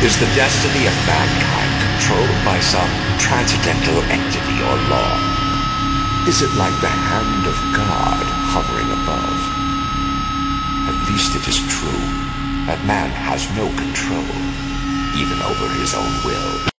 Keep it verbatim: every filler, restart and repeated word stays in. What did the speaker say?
Is the destiny of mankind controlled by some transcendental entity or law? Is it like the hand of God hovering above? At least it is true that man has no control, even over his own will.